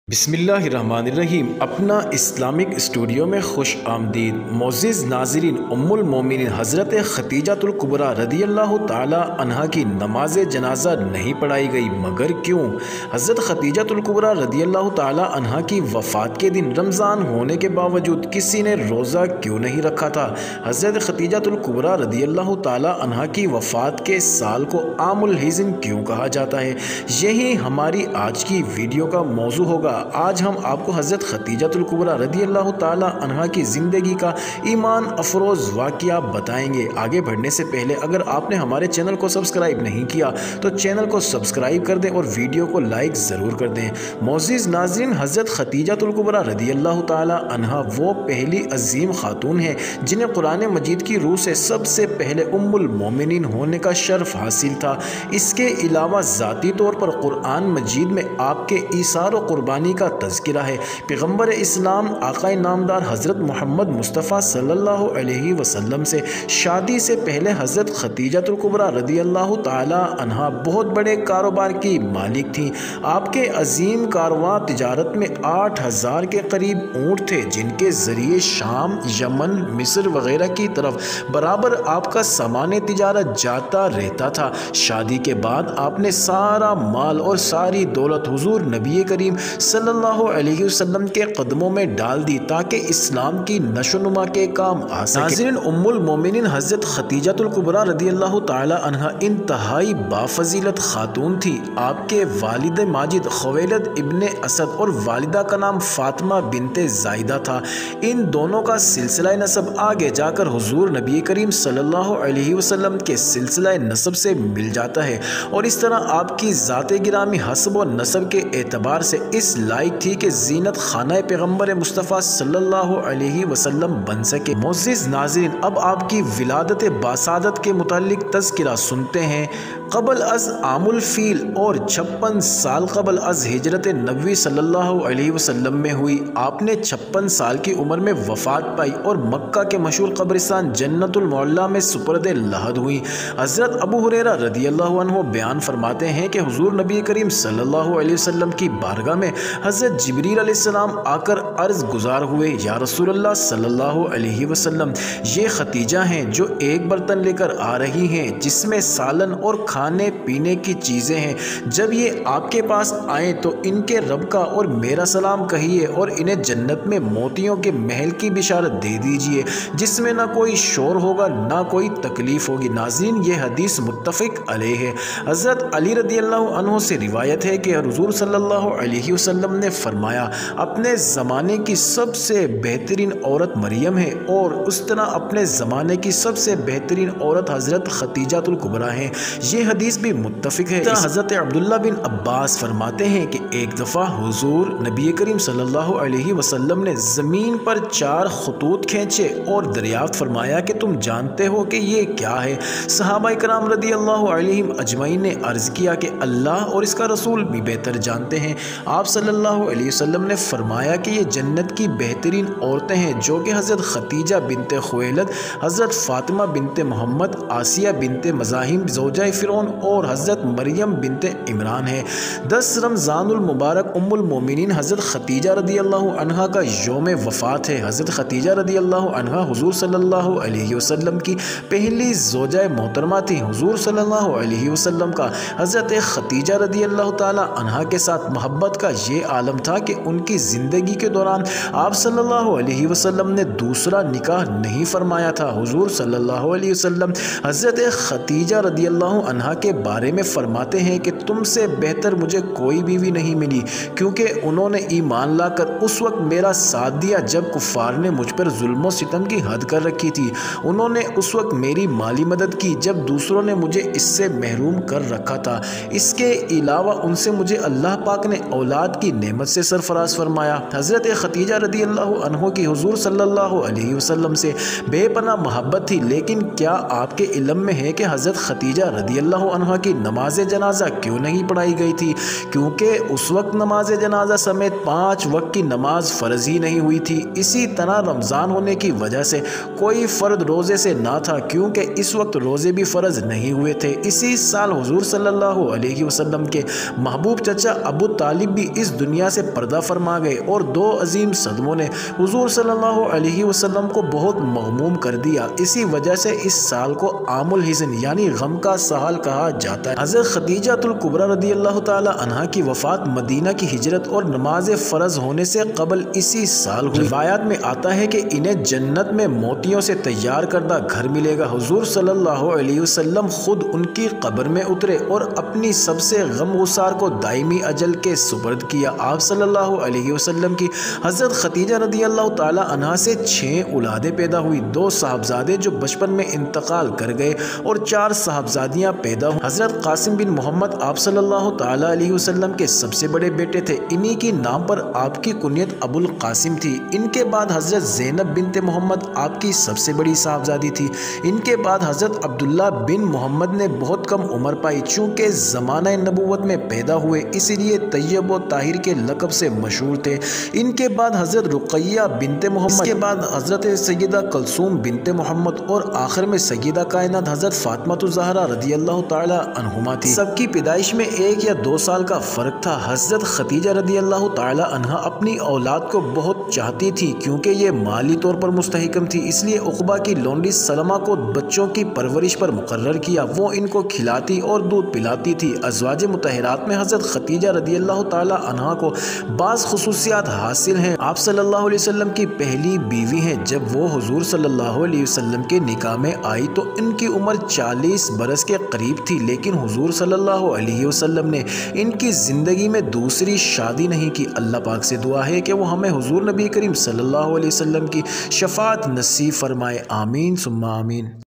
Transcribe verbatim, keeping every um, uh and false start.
بسم اللہ الرحمن الرحیم۔ اپنا اسلامک اسٹوڈیو میں خوش آمدید معزز ناظرین۔ ام المومنین حضرت خدیجہ الکبریٰ رضی اللہ تعالی عنہا کی نماز جنازہ نہیں پڑھائی گئی، مگر کیوں؟ حضرت خدیجہ الکبریٰ رضی اللہ تعالی عنہا کی وفات کے دن رمضان ہونے کے باوجود کسی نے روزہ کیوں نہیں رکھا تھا؟ حضرت خدیجہ الکبریٰ رضی اللہ تعالی عنہا کی وفات کے سال کو عام الحزن کیوں کہا جاتا ہے؟ یہی ہماری آج کی ویڈیو کا موضوع ہوگا۔ آج ہم آپ کو حضرت خدیجہ الکبریٰ رضی اللہ تعالی عنہا کی زندگی کا ایمان افروز واقعہ بتائیں گے۔ آگے بڑھنے سے پہلے اگر آپ نے ہمارے چینل کو سبسکرائب نہیں کیا تو چینل کو سبسکرائب کر دیں اور ویڈیو کو لائک ضرور کر دیں۔ معزز ناظرین، حضرت خدیجہ الکبریٰ رضی اللہ تعالی عنہا وہ پہلی عظیم خاتون ہیں جنہیں قرآن مجید کی روح سے سب سے پہلے ام المومنین ہونے کا شرف حاصل تھا۔ اس کے علاوہ ذاتی طور پر قرآن مجید میں آپ کے ایثار و قربانی کا تذکرہ ہے۔ پیغمبر اسلام آقا نامدار حضرت محمد مصطفیٰ صلی اللہ علیہ وسلم سے شادی سے پہلے حضرت خدیجہ الکبریٰ رضی اللہ تعالی عنہا بہت بڑے کاروبار کی مالک تھیں۔ آپ کے عظیم کارواں تجارت میں آٹھ ہزار کے قریب اونٹ تھے جن کے ذریعے شام، یمن، مصر وغیرہ کی طرف برابر آپ کا سامان تجارت جاتا رہتا تھا۔ شادی کے بعد آپ نے سارا مال اور ساری دولت حضور نبی کریم صلی اللہ علیہ وسلم کے قدموں میں ڈال دی تاکہ اسلام کی نشو و نما کے کام آ سکے۔ ناظرین، ام المومنین حضرت خدیجہ الکبریٰ رضی اللہ تعالی عنہا انتہائی بافضیلت خاتون تھی۔ آپ کے والد ماجد خویلد ابن اسد اور والدہ کا نام فاطمہ بنت زائدہ تھا۔ ان دونوں کا سلسلہ نسب آگے جا کر حضور نبی کریم صلی اللہ علیہ وسلم کے سلسلہ نسب سے مل جاتا ہے، اور اس طرح آپ کی ذات گرامی حسب و نسب کے اعتبار سے اس لائق تھی کہ زینت خانہ پیغمبر مصطفیٰ صلی اللہ علیہ وسلم بن سکے۔ معزز ناظرین، اب آپ کی ولادت باسعادت کے متعلق تذکرہ سنتے ہیں۔ قبل از عام الفیل اور چھپن سال قبل از ہجرت نبوی صلی اللہ علیہ وسلم میں ہوئی۔ آپ نے چھپن سال کی عمر میں وفات پائی اور مکہ کے مشہور قبرستان جنت المعلیٰ میں سپرد لحد ہوئی۔ حضرت ابو ہریرہ رضی اللہ عنہ بیان فرماتے ہیں کہ حضور نبی کریم صلی اللہ علیہ وسلم کی بارگاہ میں حضرت جبریل علیہ السلام آ کر عرض گزار ہوئے، یا رسول اللہ صلی اللہ علیہ وسلم، یہ خدیجہ ہیں جو ایک برتن لے کر آ رہی ہیں جس میں سالن اور کھانے پینے کی چیزیں ہیں۔ جب یہ آپ کے پاس آئیں تو ان کے رب کا اور میرا سلام کہیے اور انہیں جنت میں موتیوں کے محل کی بشارت دے دیجیے جس میں نہ کوئی شور ہوگا نہ کوئی تکلیف ہوگی۔ ناظرین، یہ حدیث متفق علیہ ہے۔ حضرت علی رضی اللہ عنہ سے روایت ہے کہ حضور صلی اللہ علیہ وسلم نے فرمایا، اپنے زمانے کی سب سے بہترین عورت مریم ہے اور اس طرح اپنے زمانے کی سب سے بہترین عورت حضرت خدیجہ الکبریٰ ہیں۔ یہ حدیث بھی متفق ہے۔ حضرت عبداللہ بن عباس فرماتے ہیں کہ ایک دفعہ حضور نبی کریم صلی اللہ علیہ وسلم نے زمین پر چار خطوط کھینچے اور دریافت فرمایا کہ تم جانتے ہو کہ یہ کیا ہے؟ صحابہ کرام رضی اللہ علیہم اجمعین نے عرض کیا کہ اللہ اور اس کا رسول بھی بہتر جانتے ہیں۔ آپ صلی اللہ علیہ وسلم نے فرمایا کہ یہ جنت کی بہترین عورتیں ہیں جو کہ حضرت خدیجہ بنت خویلد، حضرت فاطمہ بنت محمد، آسیہ بنت مزاحم زوجہ فرعون اور حضرت مریم بنت عمران ہیں۔ دس رمضان المبارک ام المومنین حضرت خدیجہ رضی اللہ عنہا کا یوم وفات ہے۔ حضرت خدیجہ رضی اللہ عنہا حضور صلی اللہ علیہ وسلم کی پہلی زوجہ محترمہ تھی۔ حضور صلی اللہ علیہ وسلم کا حضرت خدیجہ رضی اللہ تعالی عنہا کے ساتھ محبت کا یہ عالم تھا کہ ان کی زندگی کے دوران آپ صلی اللہ علیہ وسلم نے دوسرا نکاح نہیں فرمایا تھا۔ حضور صلی اللہ علیہ وسلم حضرت خدیجہ رضی اللہ عنہا کے بارے میں فرماتے ہیں کہ تم سے بہتر مجھے کوئی بیوی نہیں ملی، کیونکہ انہوں نے ایمان لا کر اس وقت میرا ساتھ دیا جب کفار نے مجھ پر ظلم و ستم کی حد کر رکھی تھی۔ انہوں نے اس وقت میری مالی مدد کی جب دوسروں نے مجھے اس سے محروم کر رکھا تھا۔ اس کے علاوہ ان سے مجھے اللہ پاک نے اولاد کی نعمت سے سرفراز فرمایا۔ حضرت خدیجہ رضی اللہ عنہ کی حضور صلی اللہ علیہ وسلم سے بے پناہ محبت تھی، لیکن کیا آپ کے علم میں ہے کہ حضرت خدیجہ رضی اللہ اللہ عنہ کی نماز جنازہ کیوں نہیں پڑھائی گئی تھی؟ کیونکہ اس وقت نماز جنازہ سمیت پانچ وقت کی نماز فرض ہی نہیں ہوئی تھی۔ اسی طرح رمضان ہونے کی وجہ سے کوئی فرد روزے سے نہ تھا، کیونکہ اس وقت روزے بھی فرض نہیں ہوئے تھے۔ اسی سال حضور صلی اللہ علیہ وسلم کے محبوب چچا ابو طالب بھی اس دنیا سے پردہ فرما گئے، اور دو عظیم صدموں نے حضور صلی اللہ علیہ وسلم کو بہت مغموم کر دیا۔ اسی وجہ سے اس سال کو عام الحزن یعنی غم کا سال کہا جاتا ہے۔ حضرت خدیجہ الکبریٰ رضی اللہ تعالی عنہا کی وفات مدینہ کی ہجرت اور نماز فرض ہونے سے قبل اسی سال ہوئی۔ روایات میں آتا ہے کہ انہیں جنت میں موتیوں سے تیار کردہ گھر ملے گا۔ حضور صلی اللہ علیہ وسلم خود ان کی قبر میں اترے اور اپنی سب سے غم گسار کو دائمی اجل کے سپرد کیا۔ آپ صلی اللہ علیہ وسلم کی حضرت خدیجہ رضی اللہ تعالی عنہا سے چھ اولادیں پیدا ہوئی، دو صاحبزادے جو بچپن میں انتقال کر گئے اور چار صاحبزادیاں پیدا ہوئیں۔ حضرت قاسم بن محمد آپ صلی اللہ تعالی علیہ وسلم کے سب سے بڑے بیٹے تھے، انہی کی نام پر آپ کی کنیت ابو القاسم تھی۔ ان کے بعد حضرت زینب بنت محمد آپ کی سب سے بڑی صاحبزادی تھی۔ ان کے بعد حضرت عبداللہ بن محمد نے بہت کم عمر پائی، چونکہ زمانہ نبوت میں پیدا ہوئے اس لیے طیب و طاہر کے لقب سے مشہور تھے۔ ان کے بعد حضرت رقیہ بنت محمد، اس کے بعد حضرت سیدہ کلثوم بنت محمد، اور آخر میں سیدہ کائنات حضرت فاطمہ الزہرا رضی اللہ تعالی عنہما تھی۔ سب کی پیدائش میں ایک یا دو سال کا فرق تھا۔ حضرت خدیجہ رضی اللہ تعالی عنہا اپنی اولاد کو بہت چاہتی تھی، کیونکہ یہ مالی طور پر مستحکم تھی، اس لیے عقبہ کی لونڈی سلمہ کو بچوں کی پرورش پر مقرر کیا۔ وہ ان کو کھلاتی اور دودھ پلاتی تھی۔ ازواج مطہرات میں حضرت خدیجہ رضی اللہ تعالی عنہا کو بعض خصوصیات حاصل ہیں۔ آپ صلی اللہ علیہ وسلم کی پہلی بیوی ہیں۔ جب وہ حضور صلی اللہ علیہ وسلم کے نکاح میں آئی تو ان کی عمر چالیس برس کے قریب تھی، لیکن حضور صلی اللہ علیہ وسلم نے ان کی زندگی میں دوسری شادی نہیں کی۔ اللہ پاک سے دعا ہے کہ وہ ہمیں حضور نبی کریم صلی اللہ علیہ وسلم کی شفاعت نصیب فرمائے۔ آمین ثم آمین۔